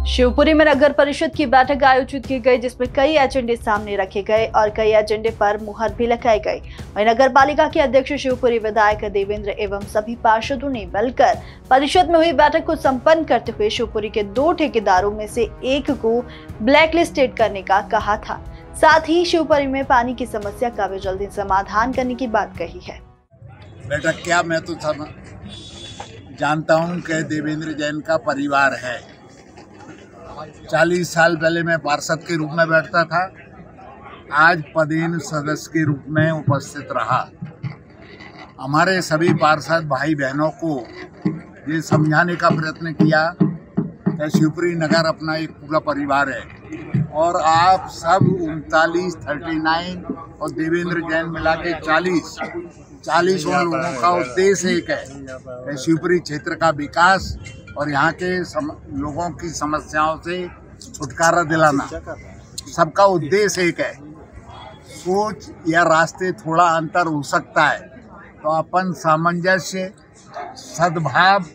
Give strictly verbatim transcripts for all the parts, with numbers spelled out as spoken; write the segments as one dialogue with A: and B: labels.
A: शिवपुरी में नगर परिषद की बैठक आयोजित की गई, जिसमें कई एजेंडे सामने रखे गए और कई एजेंडे पर मुहर भी लगाई गई। वहीं नगर पालिका के अध्यक्ष शिवपुरी विधायक देवेंद्र एवं सभी पार्षदों ने मिलकर परिषद में हुई बैठक को संपन्न करते हुए शिवपुरी के दो ठेकेदारों में से एक को ब्लैकलिस्टेड करने का कहा था। साथ ही शिवपुरी में पानी की समस्या का भी जल्दी समाधान करने की बात कही है।
B: बैठक क्या, मैं तो सब जानता हूँ कि देवेंद्र जैन का परिवार है। चालीस साल पहले मैं पार्षद के रूप में बैठता था, आज पदेन सदस्य के रूप में उपस्थित रहा। हमारे सभी पार्षद भाई बहनों को ये समझाने का प्रयत्न किया कि शिवपुरी नगर अपना एक पूरा परिवार है और आप सब उनतालीस थर्टी नाइन और देवेंद्र जैन मिला के चालीस चालीस उन लोगों का उद्देश्य एक है कि शिवपुरी क्षेत्र का विकास और यहाँ के सम, लोगों की समस्याओं से छुटकारा दिलाना, सबका उद्देश्य एक है। सोच या रास्ते थोड़ा अंतर हो सकता है, तो अपन सामंजस्य सद्भाव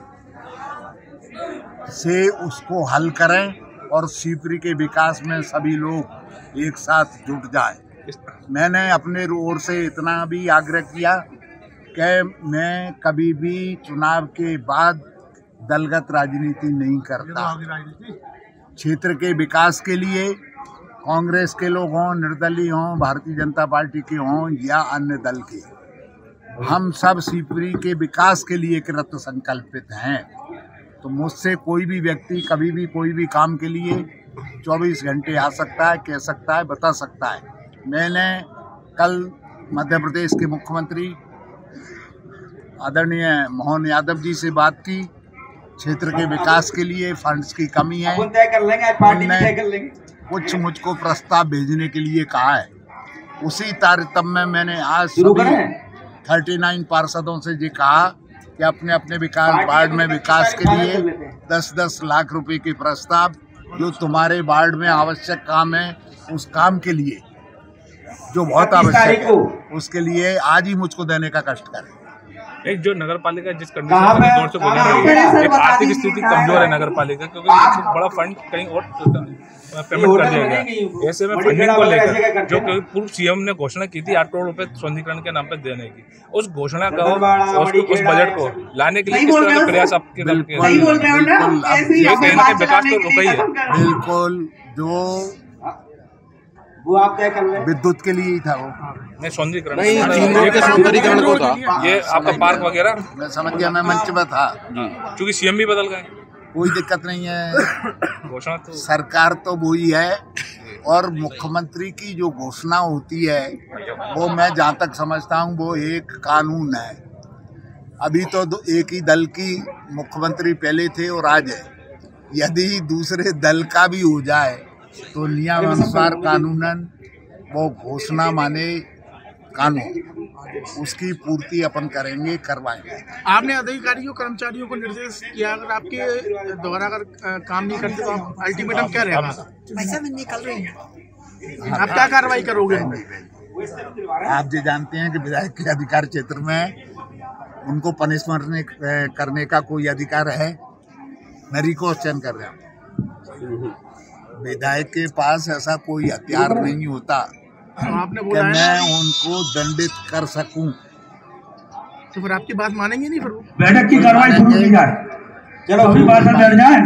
B: से उसको हल करें और शिवपुरी के विकास में सभी लोग एक साथ जुट जाएं। मैंने अपने ओर से इतना भी आग्रह किया कि मैं कभी भी चुनाव के बाद दलगत राजनीति नहीं करता। क्षेत्र के विकास के लिए कांग्रेस के लोग हों, निर्दलीय हों, भारतीय जनता पार्टी के हों या अन्य दल के, हम सब शिवपुरी के विकास के लिए कृत संकल्पित हैं। तो मुझसे कोई भी व्यक्ति कभी भी कोई भी काम के लिए चौबीस घंटे आ सकता है, कह सकता है, बता सकता है। मैंने कल मध्य प्रदेश के मुख्यमंत्री आदरणीय मोहन यादव जी से बात की। क्षेत्र के विकास के लिए फंड्स की कमी है, उन्होंने कुछ मुझको प्रस्ताव भेजने के लिए कहा है। उसी तारतम्य में मैंने आज सभी उनतालीस पार्षदों से ये कहा कि अपने अपने विकास वार्ड में विकास के लिए दस दस लाख रुपए के प्रस्ताव, जो तुम्हारे वार्ड में आवश्यक काम है, उस काम के लिए जो बहुत आवश्यक है, उसके लिए आज ही मुझको देने का कष्ट करें।
C: एक जो नगर पालिका जिस कंडीशन में दौर से गुजर रही है, एक आर्थिक स्थिति कमजोर है नगर पालिका, क्योंकि बड़ा फंड कहीं और पेमेंट कर दिया गया। ऐसे में फंडिंग को लेकर जो पूर्व सीएम ने घोषणा की थी आठ करोड़ रुपए सौंदर्यीकरण के नाम पर देने की, उस घोषणा को उस बजट को लाने के लिए किस तरह के प्रयास आपके विकास को रुका ही है?
B: बिल्कुल, जो वो आप तय कर लें, विद्युत के लिए ही था वो,
C: नहीं सौंदर्यीकरण
D: सौंदर्यीकरण को था,
C: ये आपका पार्क वगैरह।
B: मैं समझ गया, मैं मंच में था।
C: क्योंकि सीएम भी बदल गए,
B: कोई दिक्कत नहीं है।
C: घोषणा तो
B: सरकार तो वही है और मुख्यमंत्री की जो घोषणा होती है वो मैं जहाँ तक समझता हूँ वो एक कानून है। अभी तो एक ही दल की मुख्यमंत्री पहले थे और आज है। यदि दूसरे दल का भी हो जाए तो नियमानुसार कानूनन वो घोषणा माने कानून, उसकी पूर्ति अपन करेंगे, करवाएंगे।
D: आपने अधिकारियों कर्मचारियों को निर्देश किया, अगर आपके द्वारा अगर काम नहीं करते तो आप अल्टीमेटम क्या रहेगा?
E: पैसा में निकल रही है।
D: आप क्या कार्रवाई करोगे?
B: आप जो जानते हैं कि विधायक के अधिकार क्षेत्र में उनको पनिशमेंट करने का कोई अधिकार है? मैं रिक्वेश्चन कर रहा हूँ, विधायक के पास ऐसा कोई हथियार नहीं होता
D: तो आपने
B: कि मैं उनको दंडित कर सकूं।
D: तो फिर आपकी बात मानेंगे नहीं? फिर
F: बैठक की कार्रवाई शुरू की जाए। चलो अभी पार्षद बैठ जाए,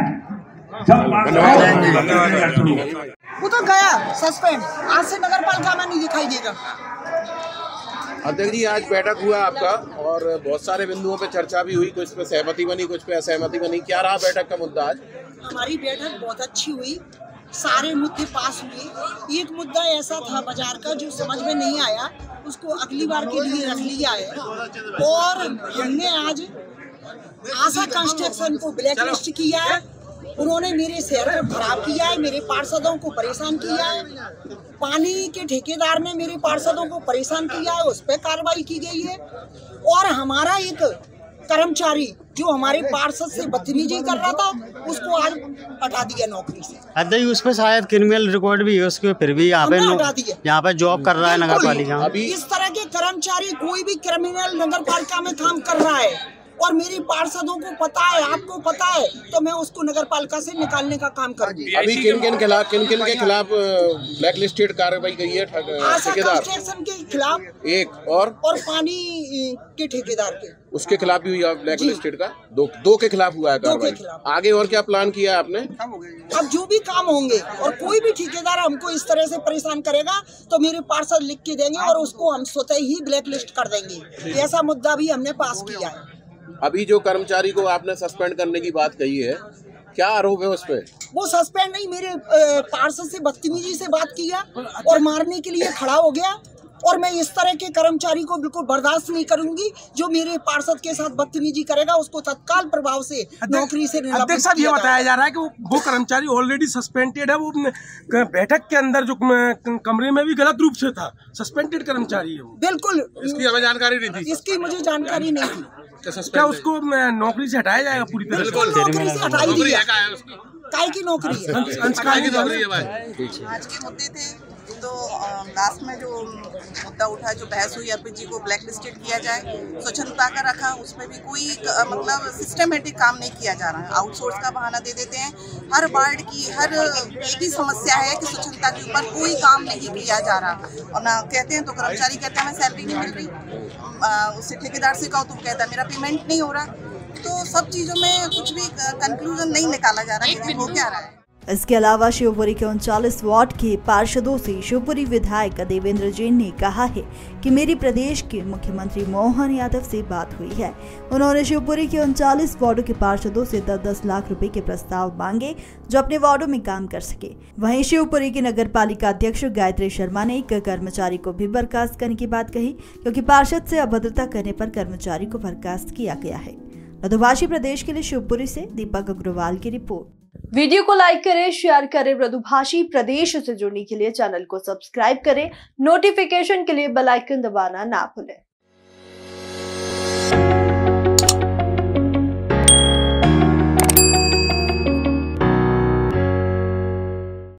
E: वो तो गया सस्पेंड, आज से नगर पालिका में नहीं दिखाई देगा।
G: अध्यक्ष जी, आज बैठक हुआ आपका और बहुत सारे बिंदुओं पे चर्चा भी हुई, कुछ पे सहमति बनी, कुछ पे असहमति बनी। क्या रहा बैठक का मुद्दा आज?
E: हमारी बैठक बहुत अच्छी हुई, सारे मुद्दे पास हुए। एक मुद्दा ऐसा था बाजार का जो समझ में नहीं आया, उसको अगली बार के लिए रख लिया है। और हमने आज आशा कंस्ट्रक्शन को ब्लैकलिस्ट किया है, उन्होंने मेरे शहर को खराब किया है, मेरे पार्षदों को परेशान किया है। पानी के ठेकेदार ने मेरे पार्षदों को परेशान किया है, उस पर कार्रवाई की गई है। और हमारा एक कर्मचारी जो हमारे पार्षद से बदतमीजी कर रहा था, उसको आज हटा दिया नौकरी से।
H: अध्यक्ष, उस पर शायद क्रिमिनल रिकॉर्ड भी है उसके, फिर भी यहाँ पे यहाँ पे जॉब कर रहा है नगर पालिका।
E: इस तरह के कर्मचारी कोई भी क्रिमिनल नगर पालिका में काम कर रहा है और मेरी पार्षदों को पता है, आपको पता है, तो मैं उसको नगर पालिका से निकालने का काम करूंगी।
G: अभी किन किन खिलाफ किन किन के खिलाफ ब्लैक लिस्टेड कार्रवाई गई है? ठेकेदार
E: के खिलाफ
G: एक और
E: और पानी के ठेकेदार के,
G: उसके खिलाफ भी हुई है ब्लैक लिस्टेड का, दो दो के खिलाफ हुआ है कार्रवाई। आगे और क्या प्लान किया है आपने?
E: अब जो भी काम होंगे और कोई भी ठेकेदार हमको इस तरह से परेशान करेगा तो मेरे पार्षद लिख के देंगे और उसको हम स्वतः ही ब्लैक लिस्ट कर देंगे। ऐसा मुद्दा भी हमने पास किया है।
G: अभी जो कर्मचारी को आपने सस्पेंड करने की बात कही है, क्या आरोप है उस पे?
E: वो सस्पेंड नहीं, मेरे पार्षद से बदतमीजी से बात किया और मारने के लिए खड़ा हो गया, और मैं इस तरह के कर्मचारी को बिल्कुल बर्दाश्त नहीं करूंगी। जो मेरे पार्षद के साथ बदतमीजी करेगा उसको तत्काल प्रभाव से नौकरी से निलंबित
D: अध्यक्ष साहब, ये बताया जा रहा है कि वो, वो कर्मचारी ऑलरेडी सस्पेंडेड है। वो बैठक के अंदर जो कमरे में भी गलत रूप से था, सस्पेंडेड कर्मचारी है वो।
E: बिल्कुल,
D: इसकी हमें जानकारी नहीं थी।
E: इसकी मुझे जानकारी नहीं थी।
D: क्या उसको नौकरी से हटाया जाएगा पूरी तरह से?
E: नौकरी से हटाई दी है। काय की नौकरी है?
D: अंशकाल की नौकरी है भाई।
I: आज के मुद्दे थे तो लास्ट में जो मुद्दा उठा, जो बहस हुई, अर्पित जी को ब्लैक लिस्टेड किया जाए, स्वच्छता का रखा, उसमें भी कोई मतलब सिस्टमेटिक काम नहीं किया जा रहा है। आउटसोर्स का बहाना दे देते हैं। हर वार्ड की हर एक ही समस्या है कि स्वच्छता के ऊपर कोई काम नहीं किया जा रहा, और ना कहते हैं तो कर्मचारी कहते हैं हमें सैलरी नहीं मिल रही, उससे ठेकेदार से कहो तो कहता है मेरा पेमेंट नहीं हो रहा। तो सब चीज़ों में कुछ भी कंक्लूजन नहीं निकाला जा रहा है, हो क्या रहा है।
A: इसके अलावा शिवपुरी के उनचालीस वार्ड के पार्षदों से शिवपुरी विधायक देवेंद्र जैन ने कहा है कि मेरी प्रदेश के मुख्यमंत्री मोहन यादव से बात हुई है। उन्होंने शिवपुरी के उनचालीस वार्डों के पार्षदों से दस दस लाख रुपए के प्रस्ताव मांगे जो अपने वार्डों में काम कर सके। वहीं शिवपुरी की नगर पालिका अध्यक्ष गायत्री शर्मा ने एक कर्मचारी को भी बर्खास्त करने की बात कही, क्योंकि पार्षद से अभद्रता करने पर कर्मचारी को बर्खास्त किया गया है। मधुभाषी प्रदेश के लिए शिवपुरी से दीपक अग्रवाल की रिपोर्ट। वीडियो को लाइक करें, शेयर करें। मृदुभाषी प्रदेश से जुड़ने के लिए चैनल को सब्सक्राइब करें। नोटिफिकेशन के लिए बेल आइकन दबाना ना भूलें।